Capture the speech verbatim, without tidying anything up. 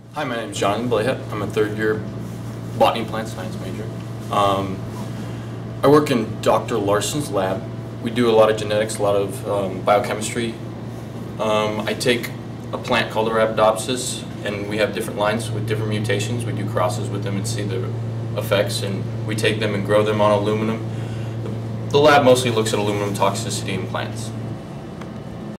Hi, my name is Johnathon Blahut. I'm a third year botany plant science major. Um, I work in Doctor Larsen's lab. We do a lot of genetics, a lot of um, biochemistry. Um, I take a plant called Arabidopsis, and we have different lines with different mutations. We do crosses with them and see the effects, and we take them and grow them on aluminum. The lab mostly looks at aluminum toxicity in plants.